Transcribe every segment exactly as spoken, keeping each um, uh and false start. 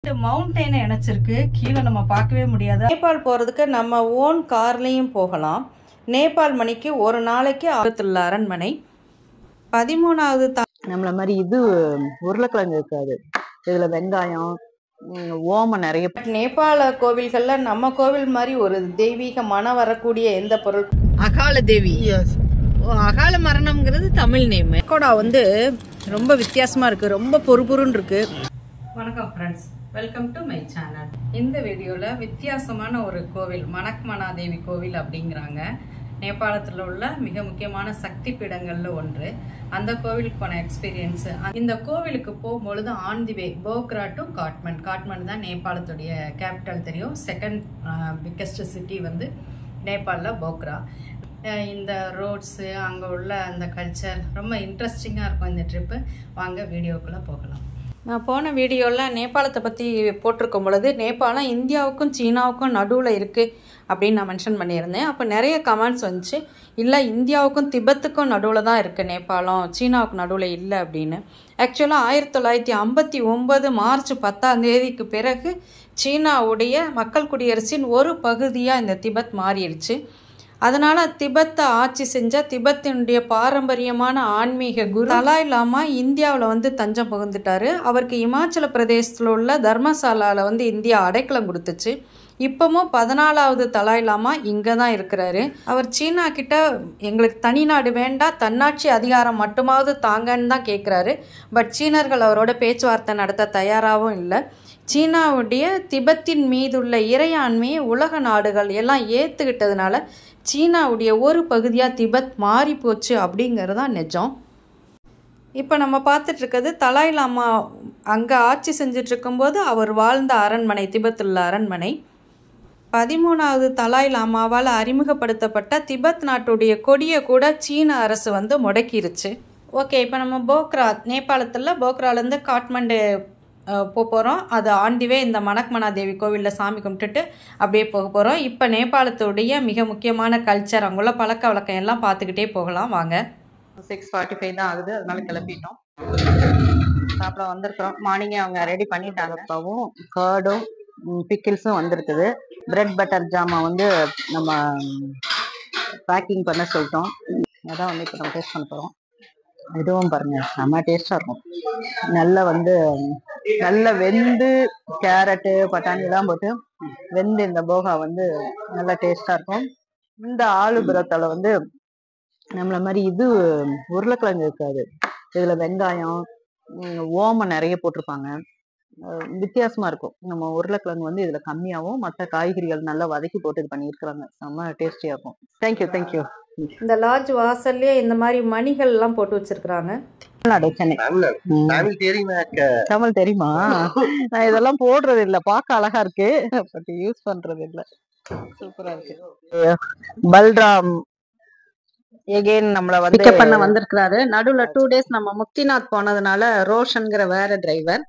ரெண்டு மவுண்டெயினை இணைச்சிருக்கு. கீழே நம்ம பார்க்கவே முடியாது. நேபாள் போகிறதுக்கு நம்ம ஓன் கார்லேயும் போகலாம். நேபாள் மணிக்கு ஒரு நாளைக்கு ஆபத்துள்ள அரண்மனை. பதிமூணாவது த நம்மள மாதிரி இது உருளைக்கிழங்கு இருக்காது, இதுல வெங்காயம் ஓமம் நிறைய. நேபாள கோவில்கள்ல நம்ம கோவில் மாதிரி ஒரு தெய்வீக மனம் வரக்கூடிய எந்த பொருள்? அகால தேவி. அகால மரணம்ங்கிறது தமிழ் நேம். கோடா வந்து ரொம்ப வித்தியாசமா இருக்கு, ரொம்ப பொறுபொருன்னு இருக்கு. வணக்கம் friends, welcome to my channel. இந்த வீடியோல வித்தியாசமான ஒரு கோவில், மணக்மனா தேவி கோவில் அப்படிங்கிறாங்க. நேபாளத்தில் உள்ள மிக முக்கியமான சக்தி பீடங்கள்ல ஒன்று. அந்த கோவிலுக்கு போன எக்ஸ்பீரியன்ஸ். இந்த கோவிலுக்கு போகும்பொழுது on the way Pokhara to Kathmandu. Kathmandu தான் நேபாளத்துடைய கேபிட்டல், தெரியும். செகண்ட் பிக்கஸ்ட் சிட்டி வந்து நேபாளில் போக்ரா. இந்த ரோட்ஸு, அங்கே உள்ள அந்த கல்ச்சர் ரொம்ப இன்ட்ரெஸ்டிங்காக இருக்கும் இந்த ட்ரிப்பு. வாங்க வீடியோக்குள்ளே போகலாம். நான் போன வீடியோவில் நேபாளத்தை பற்றி போட்டிருக்கும் பொழுது நேபாளம் இந்தியாவுக்கும் சீனாவுக்கும் நடுவில் இருக்குது அப்படின்னு நான் மென்ஷன் பண்ணியிருந்தேன். அப்போ நிறைய கமெண்ட்ஸ் வந்துச்சு, இல்லை இந்தியாவுக்கும் திபெத்துக்கும் நடுவில் தான் இருக்குது நேபாளம், சீனாவுக்கு நடுவில் இல்லை அப்படின்னு. ஆக்சுவலாக ஆயிரத்தி தொள்ளாயிரத்தி ஐம்பத்தி ஒம்பது மார்ச் பத்தாம் தேதிக்கு பிறகு சீனாவுடைய மக்கள் குடியரசின் ஒரு பகுதியாக இந்த திபெத் மாறிடுச்சு. அதனால் திபெத்தை ஆட்சி செஞ்ச திபெத்தினுடைய பாரம்பரியமான ஆன்மீக குரு தலாய் லாமா இந்தியாவில் வந்து தஞ்சம் புகுந்துட்டார். அவருக்கு இமாச்சல பிரதேசத்தில் உள்ள தர்மசாலாவில் வந்து இந்தியா அடைக்கலம் கொடுத்துச்சு. இப்போவும் பதினாலாவது தலாய் லாமா இங்கே தான் இருக்கிறாரு. அவர் சீனா கிட்ட எங்களுக்கு தனி நாடு வேண்டாம், தன்னாட்சி அதிகாரம் மட்டுமாவது தாங்கன்னு தான் கேட்குறாரு. பட் சீனர்கள் அவரோட பேச்சுவார்த்தை நடத்த தயாராகவும் இல்லை. சீனாவுடைய திபெத்தின் மீதுள்ள இறையாண்மையை உலக நாடுகள் எல்லாம் ஏற்றுக்கிட்டதுனால சீனாவுடைய ஒரு பகுதியாக திபெத் மாறி போச்சு அப்படிங்கிறது தான் நிஜம். இப்போ நம்ம பார்த்துட்ருக்கிறது தலாய் லாமா அங்கே ஆட்சி செஞ்சிட்ருக்கும்போது அவர் வாழ்ந்த அரண்மனை, திபெத்துள்ள அரண்மனை. பதிமூணாவது தலாய் லாமாவால் அறிமுகப்படுத்தப்பட்ட திபெத் நாட்டுடைய கொடியை கூட சீன அரசு வந்து முடக்கிருச்சு. ஓகே, இப்போ நம்ம போக்ரா, நேபாளத்தில் போக்ராலேருந்து காட்மண்டு போக போகிறோம். அது ஆண்டிவே இந்த மணக்மனா தேவி கோவிலில் சாமி கும்பிட்டுட்டு அப்படியே போக போகிறோம். இப்போ நேபாளத்துடைய மிக முக்கியமான கல்ச்சர், அங்குள்ள பழக்க வழக்கம் எல்லாம் பார்த்துக்கிட்டே போகலாம் வாங்க. சிக்ஸ் ஃபார்ட்டி ஃபைவ் தான் ஆகுது, அதனால கிளம்பிட்டோம். சாப்பிட வந்திருக்கிறோம். மார்னிங்கே அவங்க ரெடி பண்ணிட்டாங்க. அப்பாவும் கர்டும் பிக்கிள்ஸும் வந்திருக்குது. பிரெட் பட்டர் ஜாமா வந்து நம்ம பேக்கிங் பண்ண சொல்லிட்டோம். அதான் வந்து இப்போ நம்ம டேஸ்ட் பண்ண போகிறோம். இதுவும் பாருங்க, செம்ம டேஸ்டா இருக்கும். நல்லா வந்து நல்லா வெந்து கேரட்டு பட்டாணி எல்லாம் போட்டு வெந்து இந்த போகா வந்து நல்லா டேஸ்டா இருக்கும். இந்த ஆலு புரத்தால வந்து நம்மள மாதிரி இது உருளைக்கிழங்கு இருக்காது, இதுல வெங்காயம் ஓமம் நிறைய போட்டிருப்பாங்க. வித்தியாசமா இருக்கும். நம்ம உருளைக்கிழங்கு வந்து இதுல கம்மியாகவும் மற்ற காய்கறிகள் நல்லா வதக்கி போட்டு இது பண்ணியிருக்கிறாங்க. செம்ம டேஸ்டியா இருக்கும். Thank you thank you. இந்த லாட்ஜ் வாசல்லே இந்த மாதிரி மணிகள் எல்லாம் போட்டு வச்சிருக்காங்க. தமிழ் தெரியுமா? நான் இதெல்லாம் போடுறது இல்ல, பார்க்க அழகா இருக்கு, பட் யூஸ் பண்றது இல்ல. சூப்பரா இருக்கு. பல்ராம் எகைன் நம்மள வந்து பிக்கப் பண்ண வந்திருக்கிறாரு. நடுவுல டூ டேஸ் நம்ம முக்திநாத் போனதுனால ரோஷன்கிற வேற டிரைவர்.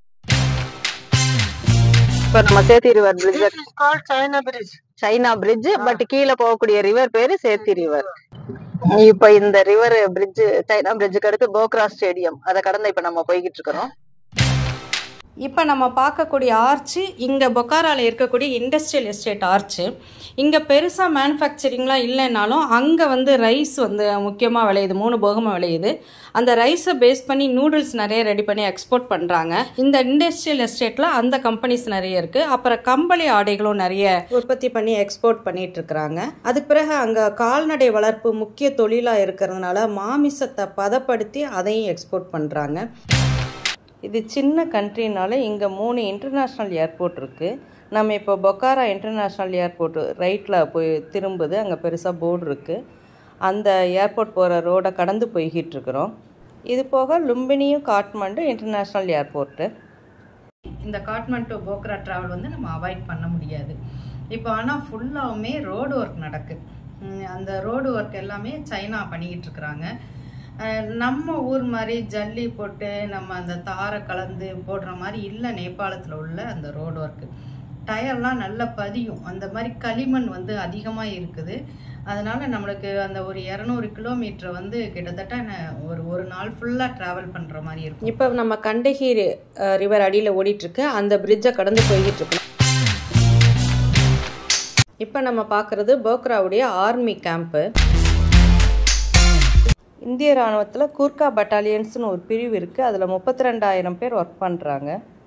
இப்ப நம்ம Seti river bridge, China bridge, China bridge, but கீழே போகக்கூடிய ரிவர் பேரு சேத்தி ரிவர். இப்ப இந்த ரிவர் பிரிட்ஜ், சைனா பிரிட்ஜுக்கு அடுத்து போக்ரா ஸ்டேடியம், அதை கடந்து இப்ப நம்ம போய்கிட்டு இருக்கிறோம். இப்போ நம்ம பார்க்கக்கூடிய ஆர்ச்சு இங்கே பொக்காராவில் இருக்கக்கூடிய இண்டஸ்ட்ரியல் எஸ்டேட் ஆர்ச்சு. இங்கே பெருசாக மேனுஃபேக்சரிங்லாம் இல்லைன்னாலும் அங்கே வந்து ரைஸ் வந்து முக்கியமாக விளையுது, மூணு போகமாக விளையுது. அந்த ரைஸை பேஸ் பண்ணி நூடுல்ஸ் நிறைய ரெடி பண்ணி எக்ஸ்போர்ட் பண்ணுறாங்க. இந்த இண்டஸ்ட்ரியல் எஸ்டேட்டில் அந்த கம்பெனிஸ் நிறைய இருக்குது. அப்புறம் கம்பளி ஆடைகளும் நிறைய உற்பத்தி பண்ணி எக்ஸ்போர்ட் பண்ணிட்டு இருக்கிறாங்க. அதுக்கு பிறகு அங்கே கால்நடை வளர்ப்பு முக்கிய தொழிலாக இருக்கிறதுனால மாமிசத்தை பதப்படுத்தி அதையும் எக்ஸ்போர்ட் பண்ணுறாங்க. இது சின்ன கண்ட்ரினால இங்கே மூணு இன்டர்நேஷ்னல் ஏர்போர்ட் இருக்குது. நம்ம இப்போ பொக்காரா இன்டர்நேஷ்னல் ஏர்போர்ட்டு ரைட்டில் போய் திரும்புது, அங்கே பெருசாக போர்டு இருக்குது. அந்த ஏர்போர்ட் போகிற ரோடை கடந்து போய்கிட்டு இருக்கிறோம். இது போக லும்பினியும் காட்மண்டு இன்டர்நேஷ்னல் ஏர்போர்ட்டு. இந்த காட்மண்ட் டு போக்ரா ட்ராவல் வந்து நம்ம அவாய்ட் பண்ண முடியாது. இப்போ ஆனால் ஃபுல்லாகவுமே ரோடு ஒர்க் நடக்குது. அந்த ரோடு ஒர்க் எல்லாமே சைனா பண்ணிக்கிட்டு இருக்கிறாங்க. நம்ம ஊர் மாதிரி ஜல்லி போட்டு நம்ம அந்த தாரை கலந்து போடுற மாதிரி இல்லை நேபாளத்தில் உள்ள அந்த ரோடு ஒர்க்கு. டயர்லாம் நல்லா பதியும். அந்த மாதிரி களிமண் வந்து அதிகமாக இருக்குது. அதனால நம்மளுக்கு அந்த ஒரு இரநூறு கிலோமீட்டர் வந்து கிட்டத்தட்ட ஒரு ஒரு நாள் ஃபுல்லாக ட்ராவல் பண்ணுற மாதிரி இருக்கும். இப்போ நம்ம கண்டகி ரிவர் அடியில் ஓடிட்டுருக்கு, அந்த பிரிட்ஜை கடந்து போய்கிட்டு இருக்கோம். இப்போ நம்ம பார்க்குறது போக்ராவுடைய ஆர்மி கேம்ப்பு. இந்திய இராணுவத்தில் கூர்கா பட்டாலியன்ஸ்னு ஒரு பிரிவு இருக்குது. அதில் முப்பத்தி ரெண்டாயிரம் பேர் ஒர்க் பண்ணுறாங்க.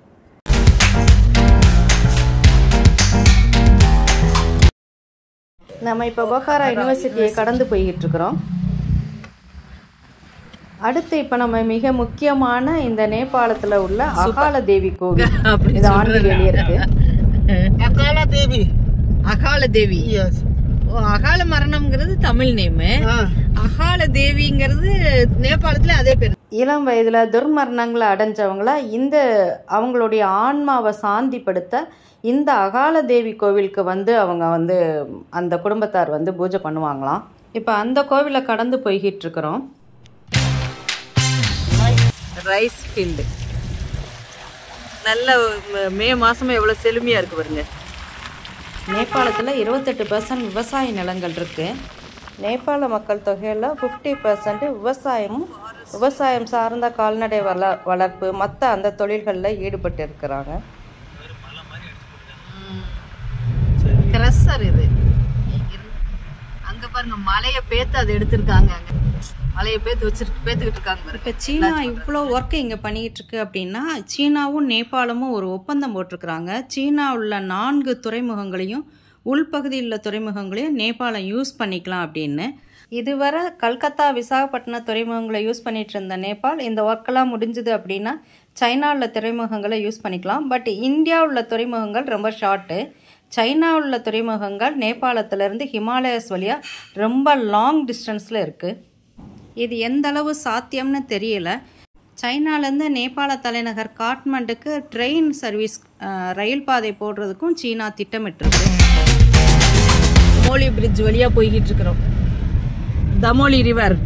நம்ம இப்போ போகாரா யூனிவர்சிட்டியை கடந்து போய்கிட்டு இருக்கிறோம். அடுத்து இப்போ நம்ம மிக முக்கியமான இந்த நேபாளத்தில் உள்ள அகால தேவி கோவில், இது ஆண்டு வெளியே இருக்கு. அகால தேவி அகால தேவி அகால மரணம்ங்கிறது தமிழ் நேமு, அகால தேவிங்கிறது நேபாளத்துல அதே பேர். இளம் வயதுல துர்மரணங்களை அடைஞ்சவங்கள இந்த அவங்களுடைய ஆன்மாவை சாந்திப்படுத்த இந்த அகால தேவி கோவிலுக்கு வந்து அவங்க வந்து அந்த குடும்பத்தார் வந்து பூஜை பண்ணுவாங்களாம். இப்போ அந்த கோவிலை கடந்து போய்கிட்டு இருக்கிறோம். ரைஸ் ஃபீல்டு நல்ல மே மாசமே எவ்வளோ செழுமையா இருக்கு பாருங்க. நேபாளத்தில் இருபத்தெட்டு பர்சன்ட் விவசாய நிலங்கள் இருக்குது. நேபாள மக்கள் தொகையில் ஃபிஃப்டி பர்சன்ட் விவசாயமும் விவசாயம் சார்ந்த கால்நடை வள வளர்ப்பு மற்ற அந்த தொழில்களில் ஈடுபட்டு இருக்கிறாங்க. கிரஷர் இது அங்கே பாருங்க, மலையை பேத்து அதை எடுத்திருக்காங்க. மலையை பேத்து வச்சுட்டு பேத்துக்கிட்டு இருக்காங்க. இப்போ சீனா இவ்வளோ ஒர்க்கை இங்கே பண்ணிக்கிட்டு இருக்கு அப்படின்னா சீனாவும் நேபாளமும் ஒரு ஒப்பந்தம் போட்டிருக்கிறாங்க. சீனா உள்ள நான்கு துறைமுகங்களையும் உள்பகுதியில் உள்ள துறைமுகங்களையும் நேபாளம் யூஸ் பண்ணிக்கலாம் அப்படின்னு. இதுவரை கல்கத்தா விசாகப்பட்டினம் துறைமுகங்களை யூஸ் பண்ணிட்டு இருந்த நேபாள் இந்த ஒர்க்கெல்லாம் முடிஞ்சுது அப்படின்னா சைனா உள்ள துறைமுகங்களை யூஸ் பண்ணிக்கலாம். பட் இந்தியா உள்ள துறைமுகங்கள் ரொம்ப ஷார்ட்டு. சைனா உள்ள துறைமுகங்கள் நேபாளத்திலேருந்து ஹிமாலயஸ் வழியாக ரொம்ப லாங் டிஸ்டன்ஸில் இருக்குது. இது எந்த அளவு சாத்தியம்னு தெரியல. சைனாலேருந்து நேபாள தலைநகர் காட்மண்டுக்கு ட்ரெயின் சர்வீஸ் ரயில் பாதை போடுறதுக்கும் சீனா திட்டமிட்டிருக்கு. தமோலி பிரிட்ஜ் வழியாக போய்கிட்டு இருக்கிறோம். தமோலி ரிவர்,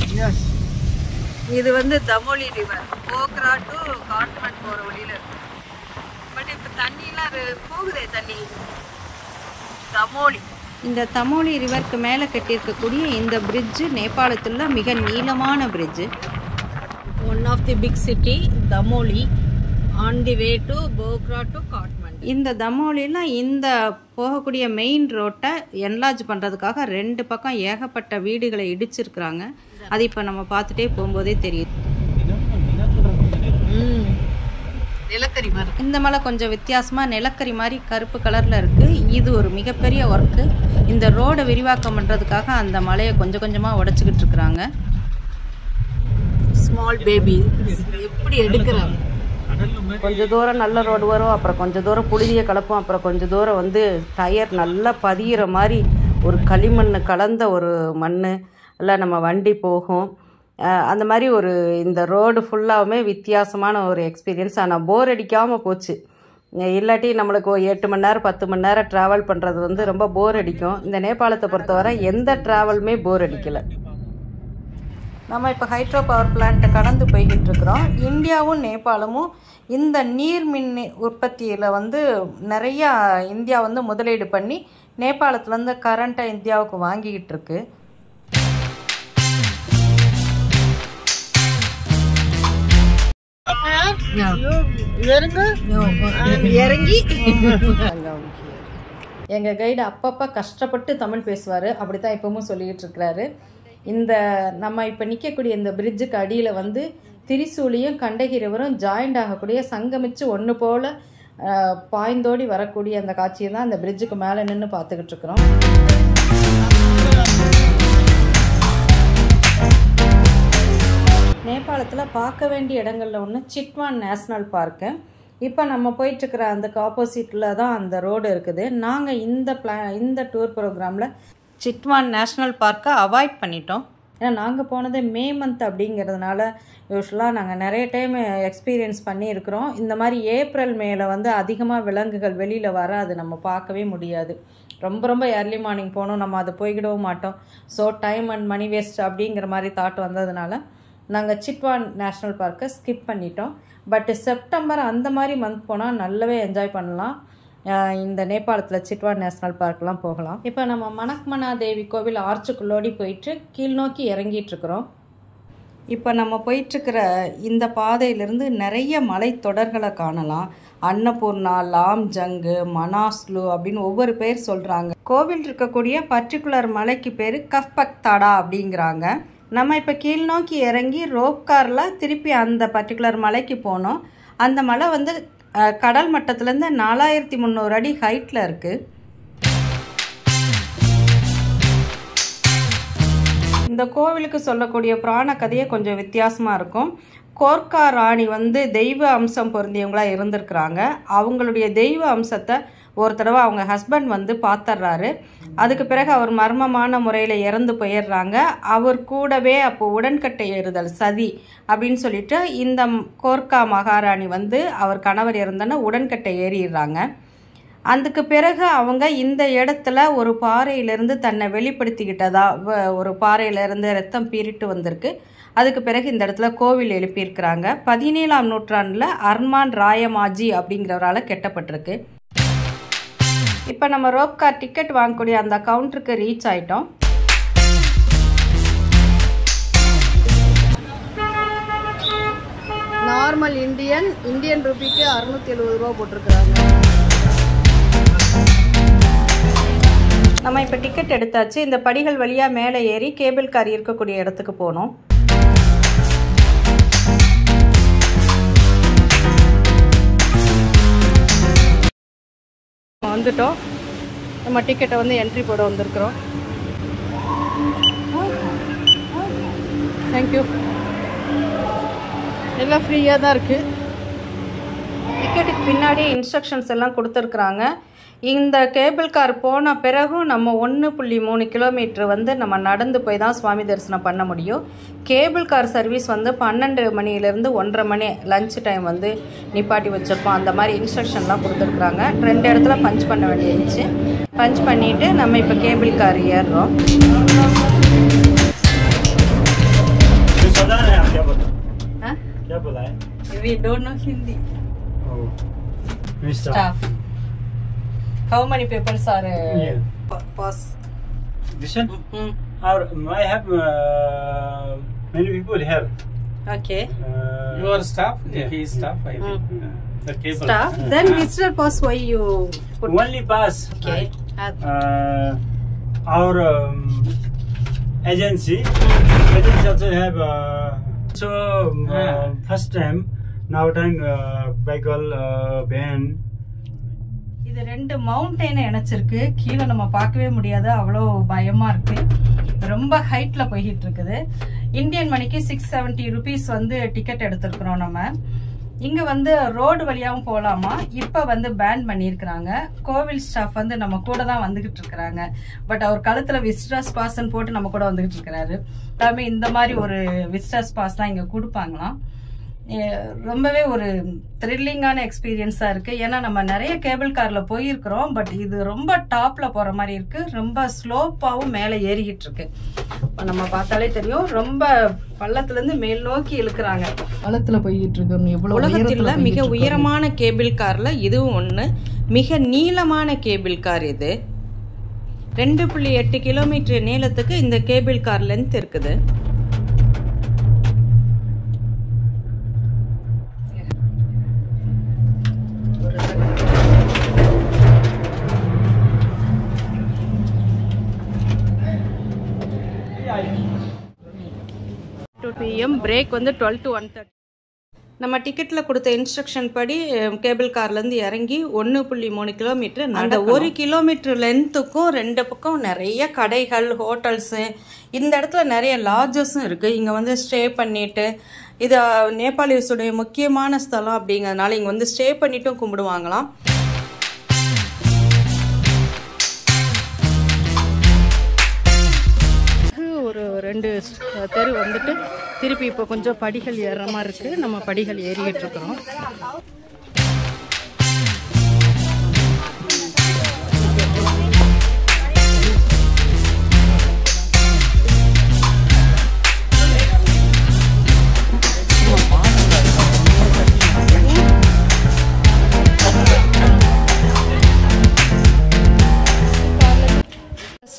இது வந்து தமோலி ரிவர் போக்ரா டு காட்மண்ட் போகிற வழியில் இருக்கு. பட் இப்போ தண்ணிலாம் போகுதே தண்ணி. தமோலி, இந்த தமோலி ரிவருக்கு மேலே கட்டியிருக்கக்கூடிய இந்த பிரிட்ஜு நேபாளத்தில் மிக நீளமான bridge. One of the big city Damauli on the way to Pokhara to Kathmandu. இந்த தமோலியில் இந்த போகக்கூடிய மெயின் ரோட்டை என்லார்ஜ் பண்ணுறதுக்காக ரெண்டு பக்கம் ஏகப்பட்ட வீடுகளை இடிச்சிருக்கிறாங்க. அது இப்போ நம்ம பார்த்துட்டே போகும்போதே தெரியுது. நிலக்கரி மாதிரி இந்த மலை கொஞ்சம் வித்தியாசமாக நிலக்கரி மாதிரி கருப்பு கலரில் இருக்குது. இது ஒரு மிகப்பெரிய ஒர்க்கு. இந்த ரோடை விரிவாக்கம் பண்ணுறதுக்காக அந்த மலையை கொஞ்சம் கொஞ்சமாக உடைச்சிக்கிட்டு இருக்கிறாங்க. ஸ்மால் பேபி எப்படி எடுக்கிறாங்க. கொஞ்சம் தூரம் நல்ல ரோடு வரும், அப்புறம் கொஞ்சம் தூரம் புழுதியை கலப்போம், அப்புறம் கொஞ்சம் தூரம் வந்து டயர் நல்லா பதிகிற மாதிரி ஒரு களிமண் கலந்த ஒரு மண் எல்லாம் நம்ம வண்டி போகும். அந்த மாதிரி ஒரு இந்த ரோடு ஃபுல்லாகவுமே வித்தியாசமான ஒரு எக்ஸ்பீரியன்ஸ். ஆனால் போர் அடிக்காமல் போச்சு. இல்லாட்டி நம்மளுக்கு ஒரு எட்டு மணி நேரம் பத்து மணி நேரம் ட்ராவல் பண்ணுறது வந்து ரொம்ப போர் அடிக்கும். இந்த நேபாளத்தை பொறுத்தவரை எந்த ட்ராவலுமே போர் அடிக்கலை. நம்ம இப்போ ஹைட்ரோ பவர் பிளான்ட்டை கடந்து போய்கிட்டு இருக்கிறோம். இந்தியாவும் நேபாளமும் இந்த நீர்மின் உற்பத்தியில் வந்து நிறையா இந்தியா வந்து முதலீடு பண்ணி நேபாளத்துலேருந்து கரண்ட்டை இந்தியாவுக்கு வாங்கிக்கிட்டு இருக்கு. இறங்கி எங்க கைடு அப்பப்ப கஷ்டப்பட்டு தமிழ் பேசுவாரு. அப்படித்தான் இப்பவும் சொல்லிட்டு இருக்கிறாரு. இந்த நம்ம இப்ப நிக்கக்கூடிய இந்த பிரிட்ஜுக்கு அடியில வந்து திரிசூலியும் கண்டகிரிவரும் ஜாயிண்ட் ஆகக்கூடிய சங்கமிச்சு ஒன்று போல பாய்ந்தோடி வரக்கூடிய அந்த காட்சியை தான் அந்த பிரிட்ஜுக்கு மேலே நின்று பார்த்துக்கிட்டு இருக்கிறோம். நேபாளத்தில் பார்க்க வேண்டிய இடங்களில் ஒன்று சிட்வான் நேஷ்னல் பார்க்கு. இப்போ நம்ம போயிட்டுருக்கிற அதுக்கு ஆப்போசிட்டில் தான் அந்த ரோடு இருக்குது. நாங்கள் இந்த பிளா இந்த டூர் ப்ரோக்ராமில் சிட்வான் நேஷ்னல் பார்க்கை அவாய்ட் பண்ணிட்டோம். ஏன்னா நாங்கள் போனது மே மந்த் அப்படிங்கிறதுனால யூஸ்வலாக நாங்கள் நிறைய டைம் எக்ஸ்பீரியன்ஸ் பண்ணியிருக்கிறோம். இந்த மாதிரி ஏப்ரல் மேல வந்து அதிகமாக விலங்குகள் வெளியில் வர அது நம்ம பார்க்கவே முடியாது. ரொம்ப ரொம்ப ஏர்லி மார்னிங் போகணும், நம்ம அதை போய்கிடவும் மாட்டோம். So time and money waste அப்படிங்கிற மாதிரி தாட் வந்ததுனால நாங்கள் சிட்வான் நேஷ்னல் பார்க்கை ஸ்கிப் பண்ணிட்டோம். பட் செப்டம்பர் அந்த மாதிரி மந்த் போனால் நல்லாவே என்ஜாய் பண்ணலாம். இந்த நேபாளத்தில் சிட்வான் நேஷ்னல் பார்க்லாம் போகலாம். இப்போ நம்ம மணக்மனா தேவி கோவில் ஆர்ச்சுக்குள்ளோடி போயிட்டு கீழ்நோக்கி இறங்கிட்டுருக்குறோம். இப்போ நம்ம போயிட்டுருக்கிற இந்த பாதையிலிருந்து நிறைய மலைத்தொடர்களை காணலாம். அன்னபூர்ணா, லாம்ஜங்கு, மனாஸ்லு அப்படின்னு ஒவ்வொரு பேர் சொல்கிறாங்க. கோவில் இருக்கக்கூடிய பர்டிகுலர் மலைக்கு பேர் கஃபக்தாடா அப்படிங்கிறாங்க. நம்ம இப்போ கீழ்நோக்கி இறங்கி ரோப் காரில் திருப்பி அந்த பர்டிகுலர் மலைக்கு போனோம். அந்த மலை வந்து கடல் மட்டத்துலேருந்து நாலாயிரத்தி முந்நூறு அடி ஹைட்டில் இருக்குது. இந்த கோவிலுக்கு சொல்லக்கூடிய புராண கதையை கொஞ்சம் வித்தியாசமாக இருக்கும். கோர்க்கா ராணி வந்து தெய்வ அம்சம் பொருந்தியவங்களாக இருந்திருக்கிறாங்க. அவங்களுடைய தெய்வ அம்சத்தை ஒரு தடவை அவங்க ஹஸ்பண்ட் வந்து பார்த்துட்றாரு. அதுக்கு பிறகு அவர் மர்மமான முறையில் இறந்து போயிடுறாங்க. அவர் கூடவே அப்போ உடன்கட்டை ஏறுதல் சதி அப்படின்னு சொல்லிட்டு இந்த கோர்க்கா மகாராணி வந்து அவர் கணவர் இறந்தன உடன்கட்டை ஏறிடுறாங்க. அதுக்கு பிறகு அவங்க இந்த இடத்துல ஒரு பாறையிலிருந்து தன்னை வெளிப்படுத்திக்கிட்டதா, ஒரு பாறையிலிருந்து ரத்தம் பீறிட்டு வந்திருக்கு. அதுக்கு பிறகு இந்த இடத்துல கோவில் எழுப்பியிருக்கிறாங்க. பதினேழாம் நூற்றாண்டில் அர்மான் ராயமாஜி அப்படிங்கிறவரால் கெட்டப்பட்டிருக்கு. இப்போ நம்ம ரோப் கார் டிக்கெட் வாங்கக்கூடிய அந்த கவுண்டருக்கு ரீச் ஆயிட்டோம். நார்மல் இந்தியன் இந்தியன் ரூபிக்கு அறுநூத்தி எழுபது ரூபா போட்டிருக்கிறாங்க. நம்ம இப்போ டிக்கெட் எடுத்தாச்சு. இந்த படிகள் வழியாக மேலே ஏறி கேபிள் கார் இருக்கக்கூடிய இடத்துக்கு போனோம். வந்துட்டோம். நம்ம டிக்கெட்டை வந்து என்ட்ரி போட வந்திருக்கிறோம். தேங்க்யூ. எல்லாம் ஃப்ரீயாக தான் இருக்குது. டிக்கெட்டுக்கு பின்னாடி இன்ஸ்ட்ரக்ஷன்ஸ் எல்லாம் கொடுத்துருக்குறாங்க. இந்த கேபிள் கார் போன பிறகும் நம்ம ஒன்று புள்ளி மூணு கிலோமீட்டர் வந்து நம்ம நடந்து போய் தான் சுவாமி தரிசனம் பண்ண முடியும். கேபிள் கார் சர்வீஸ் வந்து பன்னெண்டு மணிலேருந்து ஒன்றரை மணி லஞ்ச் டைம் வந்து நிப்பாட்டி வச்சுருப்போம். அந்த மாதிரி இன்ஸ்ட்ரக்ஷன்லாம் கொடுத்துருக்குறாங்க. ரெண்டு இடத்துல பஞ்ச் பண்ண வேண்டியிருந்துச்சு. பஞ்ச் பண்ணிவிட்டு நம்ம இப்போ கேபிள் கார் ஏறுறோம். We don't know Hindi. Oh. Staff. How many people are uh, Yeah. pass? This one? Mm. Or I have uh, many people here. Okay. Uh, Your staff? Yeah. He is staff, I think. uh, The cable. Staff. Then visitor pass. Why you put? only pass. Okay. Uh, Uh, our um, agency. Agency also have. Uh, so um, uh, Ah. first time, now time uh, vehicle uh, van. இது ரெண்டு மவுண்டெயினை இணைச்சிருக்கு. கீழே நம்ம பார்க்கவே முடியாது, அவ்வளோ பயமா இருக்கு. ரொம்ப ஹைட்ல போய்கிட்டு இருக்குது. இந்தியன் மணிக்கு சிக்ஸ் செவன்டி ருபீஸ் வந்து டிக்கெட் எடுத்திருக்கிறோம். நம்ம இங்க வந்து ரோடு வழியாவும் போகலாமா, இப்ப வந்து பேன் பண்ணியிருக்கிறாங்க. கோவில் ஸ்டாஃப் வந்து நம்ம கூட தான் வந்துகிட்டு இருக்கிறாங்க. பட் அவர் கழுத்துல விசிட்டர்ஸ் பாஸ்ன்னு போட்டு நம்ம கூட வந்துகிட்டு இருக்கிறாரு. எல்லாமே இந்த மாதிரி ஒரு விசிட்டர்ஸ் பாஸ் தான் இங்க கொடுப்பாங்களாம். ரொம்பவே ஒரு த்ரில்லிங்கான எக்ஸ்பீரியன்ஸாக இருக்குது. ஏன்னா நம்ம நிறைய கேபிள் காரில் போயிருக்கிறோம். பட் இது ரொம்ப டாப்பில் போகிற மாதிரி இருக்குது. ரொம்ப ஸ்லோப்பாகவும் மேலே ஏறிக்கிட்டு இருக்கு. இப்போ நம்ம பார்த்தாலே தெரியும், ரொம்ப பள்ளத்துலேருந்து மேல் நோக்கி இழுக்கிறாங்க. பள்ளத்தில் போய்கிட்டு இருக்கு. உலகத்தில் மிக உயரமான கேபிள் காரில் இதுவும் ஒன்று. மிக நீளமான கேபிள் கார் இது. ரெண்டு புள்ளி எட்டு கிலோமீட்டர் நீளத்துக்கு இந்த கேபிள் கார் லென்த் இருக்குது. பிஎம் பிரேக் வந்து டுவெல் டு ஒன் தேர்ட்டி. நம்ம டிக்கெட்டில் கொடுத்த இன்ஸ்ட்ரக்ஷன் படி கேபிள் கார்லேருந்து இறங்கி ஒன்று புள்ளி மூணு கிலோமீட்டர், அந்த ஒரு கிலோமீட்டர் லென்த்துக்கும் ரெண்டு பக்கம் நிறைய கடைகள், ஹோட்டல்ஸு, இந்த இடத்துல நிறைய லாட்ஜஸும் இருக்குது. இங்கே வந்து ஸ்டே பண்ணிவிட்டு, இது நேபாளிஸுடைய முக்கியமான ஸ்தலம் அப்படிங்கிறதுனால இங்கே வந்து ஸ்டே பண்ணிட்டும் கும்பிடுவாங்களாம். ஒரு ரெண்டு தெரு வந்துட்டு திருப்பி இப்போ கொஞ்சம் படிகள் ஏறுற மாதிரி இருக்குது. நம்ம படிகள் ஏறிக்கிட்டு இருக்கிறோம்.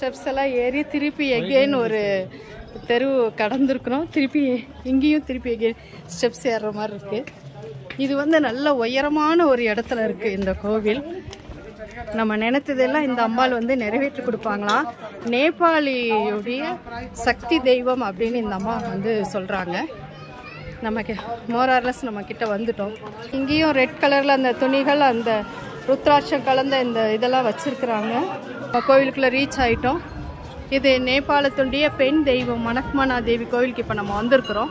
ஸ்டெப்ஸ் எல்லாம் ஏறி திருப்பி எகெயின் ஒரு தெரு கடந்திருக்கிறோம். திருப்பி இங்கேயும் திருப்பி எகெயின் ஸ்டெப்ஸ் ஏறுற மாதிரி இருக்குது. இது வந்து நல்ல உயரமான ஒரு இடத்துல இருக்குது இந்த கோவில். நம்ம நினைத்ததெல்லாம் இந்த அம்பாள் வந்து நிறைவேற்றி கொடுப்பாங்களாம். நேபாளியுடைய சக்தி தெய்வம் அப்படின்னு இந்த அம்மா வந்து சொல்கிறாங்க. நமக்கு மோரார்லஸ் நம்ம கிட்ட வந்துட்டோம். இங்கேயும் ரெட் கலரில் அந்த துணிகள், அந்த ருத்ராட்சம் கலந்த இந்த இதெல்லாம் வச்சுருக்குறாங்க. கோவிலுக்குள்ளே ரீச் ஆகிட்டோம். இது நேபாளத்துடைய பெண் தெய்வம் மணக்மனா தேவி கோவிலுக்கு இப்போ நம்ம வந்திருக்கிறோம்.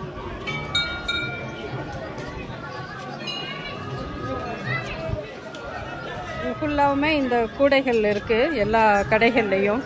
ஃபுல்லாவுமே இந்த கூடைகள் இருக்குது எல்லா கடைகள்லையும்.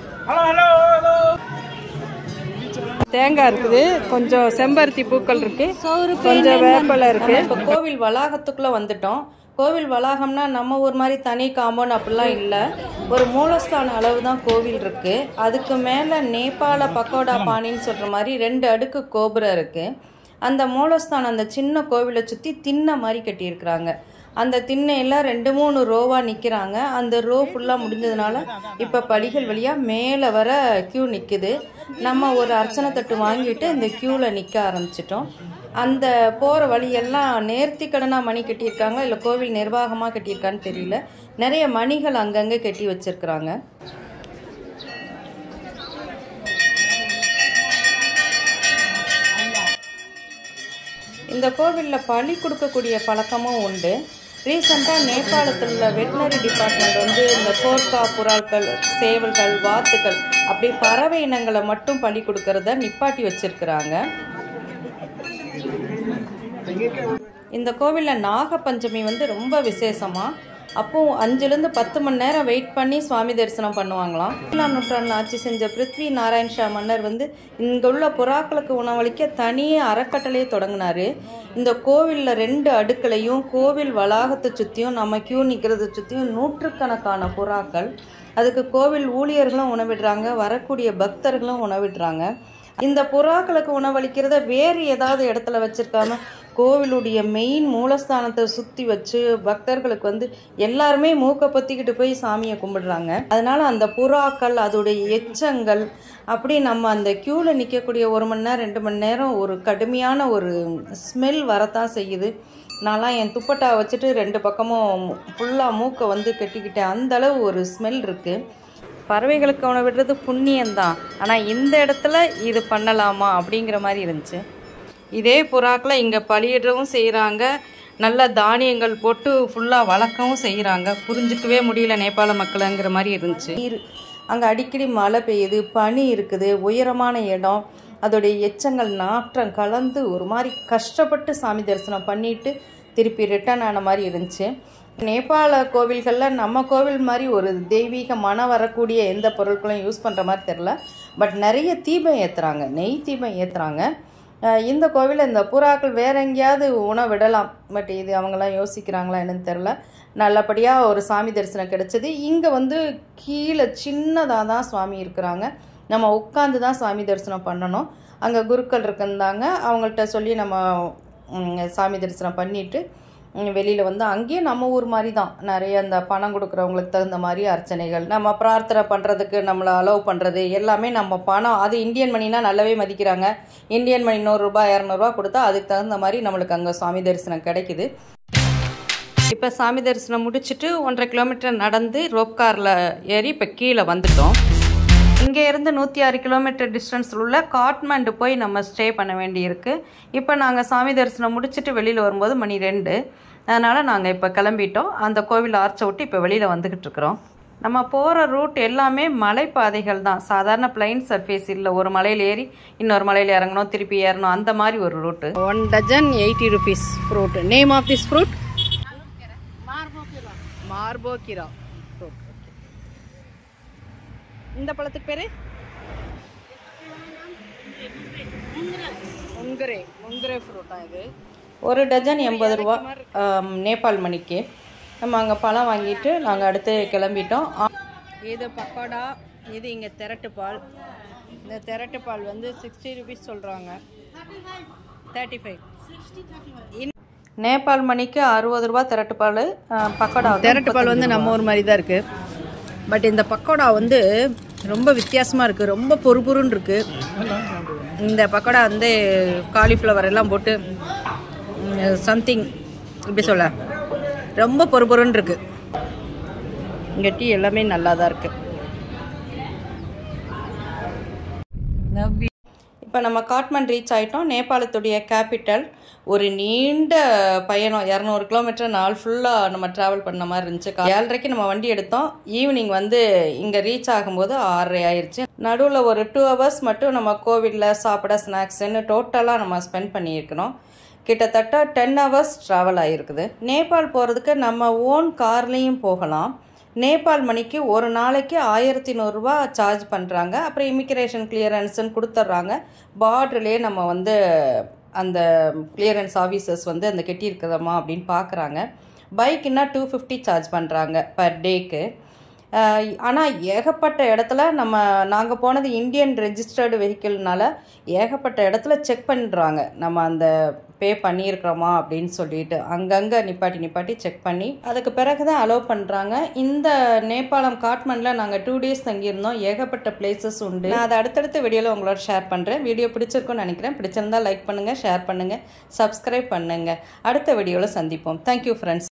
தேங்காய் இருக்குது, கொஞ்சம் செம்பருத்தி பூக்கள் இருக்கு, கொஞ்சம் வேப்பலை இருக்கு. இப்போ கோவில் வளாகத்துக்குள்ள வந்துட்டோம். கோவில் வளாகம்னா நம்ம ஒரு மாதிரி தனி காம்பவுண்ட் அப்படிலாம் இல்லை. ஒரு மூலஸ்தான அளவு தான் கோவில் இருக்கு. அதுக்கு மேலே நேபாள பக்கோடா பாணின்னு சொல்ற மாதிரி ரெண்டு அடுக்கு கோபுரம் இருக்கு. அந்த மூலஸ்தானம் அந்த சின்ன கோவிலை சுற்றி திண்ணை மாதிரி கட்டியிருக்கிறாங்க. அந்த திண்ணையெல்லாம் ரெண்டு மூணு ரோவாக நிற்கிறாங்க. அந்த ரோ ஃபுல்லாக முடிஞ்சதுனால இப்போ படிகள் வழியாக மேலே வர க்யூ நிற்குது. நம்ம ஒரு அர்ச்சனை தட்டு வாங்கிட்டு இந்த க்யூவில் நிற்க ஆரம்பிச்சிட்டோம். அந்த போகிற வழியெல்லாம் நேர்த்தி கடனாக மணி கட்டியிருக்காங்க, இல்லை கோவில் நிர்வாகமாக கட்டியிருக்கான்னு தெரியல. நிறைய மணிகள் அங்கங்கே கட்டி வச்சிருக்கிறாங்க. இந்த கோவிலில் பலி கொடுக்கக்கூடிய பழக்கமும் உண்டு. ரீசெண்டாக நேபாளத்தில் உள்ள வெட்டினரி டிபார்ட்மெண்ட் வந்து இந்த கோர்க்கா, புறாக்கள், சேவல்கள், வாத்துக்கள் அப்படி பறவை இனங்களை மட்டும் பலி கொடுக்கறத நிப்பாட்டி வச்சிருக்கிறாங்க. இந்த கோவிலில் நாக பஞ்சமி வந்து ரொம்ப விசேஷமா. அப்போ அஞ்சுலேருந்து பத்து மணி நேரம் வெயிட் பண்ணி சுவாமி தரிசனம் பண்ணுவாங்களாம். ஏழாம் நூற்றாண்டில் ஆட்சி செஞ்ச பிருத்வி நாராயண் ஷா மன்னர் வந்து இங்கே உள்ள புறாக்களுக்கு உணவளிக்க தனியே அறக்கட்டளையே தொடங்கினார். இந்த கோவிலில் ரெண்டு அடுக்களையும் கோவில் வளாகத்தை சுற்றியும் நம்ம கியூ நிற்கிறத சுற்றியும் நூற்றுக்கணக்கான புறாக்கள். அதுக்கு கோவில் ஊழியர்களும் உணவிடுறாங்க, வரக்கூடிய பக்தர்களும் உணவிடுறாங்க. இந்த புறாக்களுக்கு உணவளிக்கிறத வேறு ஏதாவது இடத்துல வச்சிருக்காம கோவிலுடைய மெயின் மூலஸ்தானத்தை சுற்றி வச்சு பக்தர்களுக்கு வந்து எல்லாருமே மூக்க பற்றிக்கிட்டு போய் சாமியை கும்பிடுறாங்க. அதனால அந்த புறாக்கள், அதோடைய எச்சங்கள், அப்படி நம்ம அந்த க்யூவில் நிற்கக்கூடிய ஒரு மணி நேரம் ரெண்டு மணி நேரம் ஒரு கடுமையான ஒரு ஸ்மெல் வரத்தான் செய்யுது. நான்லாம் என் துப்பட்டா வச்சுட்டு ரெண்டு பக்கமும் ஃபுல்லாக மூக்கை வந்து கட்டிக்கிட்டேன். அந்தளவு ஒரு ஸ்மெல் இருக்குது. பறவைகளுக்கு உணவிடுறது புண்ணியம்தான், ஆனால் இந்த இடத்துல இது பண்ணலாமா அப்படிங்கிற மாதிரி இருந்துச்சு. இதே புறாக்களை இங்கே பலியிடவும் செய்கிறாங்க, நல்ல தானியங்கள் போட்டு ஃபுல்லாக வளர்க்கவும் செய்கிறாங்க. புரிஞ்சிக்கவே முடியல நேபாள மக்களுங்கிற மாதிரி இருந்துச்சு. நீர் அங்கே அடிக்கடி மழை பெய்யுது, பனி இருக்குது, உயரமான இடம், அதோடைய எச்சங்கள் நாற்றம் கலந்து ஒரு மாதிரி கஷ்டப்பட்டு சாமி தரிசனம் பண்ணிட்டு திருப்பி ரிட்டர்ன் ஆன மாதிரி இருந்துச்சு. நேபாள கோவில்களில் நம்ம கோவில் மாதிரி ஒரு தெய்வீக மனம் வரக்கூடிய எந்த பொருட்களும் யூஸ் பண்ணுற மாதிரி தெரில. பட் நிறைய தீபம் ஏற்றுறாங்க, நெய் தீபம் ஏற்றுறாங்க. இந்த கோவிலில் இந்த புறாக்கள் வேற எங்கேயாவது உணவிடலாம், பட் இது அவங்களாம் யோசிக்கிறாங்களா என்னன்னு தெரில. நல்லபடியாக ஒரு சாமி தரிசனம் கிடைச்சது. இங்கே வந்து கீழே சின்னதாக தான் சுவாமி இருக்கிறாங்க. நம்ம உட்காந்து தான் சாமி தரிசனம் பண்ணணும். அங்கே குருக்கள் இருக்குந்தாங்க, அவங்கள்ட்ட சொல்லி நம்ம சாமி தரிசனம் பண்ணிவிட்டு வெளியில் வந்து அங்கேயும் நம்ம ஊர் மாதிரி தான் நிறைய அந்த பணம் கொடுக்குறவங்களுக்கு தகுந்த மாதிரி அர்ச்சனைகள், நம்ம பிரார்த்தனை பண்ணுறதுக்கு நம்மளை அலோவ் பண்ணுறது எல்லாமே நம்ம பணம். அது இந்தியன் மணினா நல்லாவே மதிக்கிறாங்க. இந்தியன் மணி நூறுரூபா இரநூறுபா கொடுத்தா அதுக்கு தகுந்த மாதிரி நம்மளுக்கு அங்கே சாமி தரிசனம் கிடைக்குது. இப்போ சாமி தரிசனம் முடிச்சுட்டு ஒன்றரை கிலோமீட்டர் நடந்து ரோப் காரில் ஏறி இப்போ கீழே வந்துட்டோம். இங்கே இருந்து நூற்றி ஆறு கிலோமீட்டர் டிஸ்டன்ஸில் உள்ள காட்மாண்டு போய் நம்ம ஸ்டே பண்ண வேண்டியிருக்கு. இப்போ நாங்கள் சாமி தரிசனம் முடிச்சுட்டு வெளியில் வரும்போது மணி ரெண்டு, அதனால் நாங்கள் இப்போ கிளம்பிட்டோம். அந்த கோவில் ஆர்ச்சை விட்டு இப்போ வெளியில் வந்துக்கிட்டு இருக்கிறோம். நம்ம போகிற ரூட் எல்லாமே மலைப்பாதைகள் தான், சாதாரண பிளைன் சர்ஃபேஸ் இல்லை. ஒரு மலையில் ஏறி இன்னொரு மலையில் இறங்கணும், திருப்பி ஏறணும், அந்த மாதிரி ஒரு route. One dozen eighty rupees fruit. Name of this fruit மார்போகிரா ஃப்ரூட். இந்த பழத்துக்கு பேரு முங்கரே முங்கரே ஃப்ரூட்டா இது. ஒரு டஜன் எண்பது ரூபா நேபாள் மணிக்கு. நம்ம அங்கே பழம் வாங்கிட்டு நாங்கள் அடுத்து கிளம்பிட்டோம். இது பக்கோடா, இது இங்கே திரட்டு பால். இந்த திரட்டு பால் வந்து சிக்ஸ்டி ருபீஸ் சொல்கிறாங்க, தேர்ட்டி ஃபைவ். நேபாள் மணிக்கு அறுபது ரூபா திரட்டு பால். பக்கோடா திரட்டு பால் வந்து நம்ம ஊர் மாதிரி தான் இருக்குது. பட் இந்த பக்கோடா வந்து ரொம்ப வித்தியாசமாக இருக்குது, ரொம்ப பொறுபொருன்னு இருக்குது. இந்த பக்கோடா வந்து காலிஃப்ளவர் எல்லாம் போட்டு சம்திங் இப்படி சொல்ல ரொம்ப பொறுபொருன்னு இருக்குது. இங்கே டீ எல்லாமே நல்லா தான் இருக்குது. இப்போ நம்ம காட்மண்ட் ரீச் ஆகிட்டோம், நேபாளத்துடைய கேபிட்டல். ஒரு நீண்ட பயணம், இரநூறு கிலோமீட்டர் நாள் ஃபுல்லாக நம்ம ட்ராவல் பண்ண மாதிரி இருந்துச்சு. ஏழரைக்கு நம்ம வண்டி எடுத்தோம், ஈவினிங் வந்து இங்கே ரீச் ஆகும்போது ஆறரை ஆயிடுச்சு. நடுவில் ஒரு டூ ஹவர்ஸ் மட்டும் நம்ம கோவிலில் சாப்பிட ஸ்நாக்ஸ்ன்னு டோட்டலாக நம்ம ஸ்பெண்ட் பண்ணியிருக்கிறோம். கிட்டத்தட்ட டென் ஹவர்ஸ் ட்ராவல் ஆகிருக்குது. நேபாள் போகிறதுக்கு நம்ம ஓன் கார்லேயும் போகலாம். நேபாள் மணிக்கு ஒரு நாளைக்கு ஆயிரத்தி நூறுரூவா சார்ஜ் பண்ணுறாங்க. அப்புறம் இமிக்ரேஷன் கிளியரன்ஸ்ன்னு கொடுத்துட்றாங்க. பார்டர்லேயே நம்ம வந்து அந்த கிளியரன்ஸ் ஆஃபீஸர்ஸ் வந்து அந்த கெட்டியிருக்கிறோமா அப்படின்னு பார்க்குறாங்க. பைக்குன்னா டூ ஃபிஃப்டி சார்ஜ் பண்ணுறாங்க பர் டேக்கு. ஆனால் ஏகப்பட்ட இடத்துல நம்ம நாங்கள் போனது இந்தியன் ரெஜிஸ்டர்டு வெஹிக்கிள்னால ஏகப்பட்ட இடத்துல செக் பண்ணுறாங்க நம்ம அந்த பே பண்ணியிருக்கிறோமா அப்படின்னு சொல்லிட்டு அங்கங்கே நிப்பாட்டி நிப்பாட்டி செக் பண்ணி அதுக்கு பிறகு தான் அலோவ் பண்ணுறாங்க. இந்த நேபாளம் காட்மண்டில் நாங்கள் டூ டேஸ் தங்கியிருந்தோம். ஏகப்பட்ட பிளேசஸ் உண்டு. நான் அதை அடுத்தடுத்த வீடியோவில் உங்களோட ஷேர் பண்ணுறேன். வீடியோ பிடிச்சிருக்குன்னு நினைக்கிறேன். பிடிச்சிருந்தா லைக் பண்ணுங்கள், ஷேர் பண்ணுங்கள், சப்ஸ்கிரைப் பண்ணுங்கள். அடுத்த வீடியோவில் சந்திப்போம். Thank you friends.